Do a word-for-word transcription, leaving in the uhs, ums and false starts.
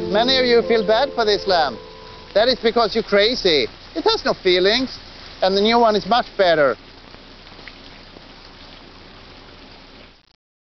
Many of you feel bad for this lamp. That is because you're crazy. It has no feelings. And the new one is much better.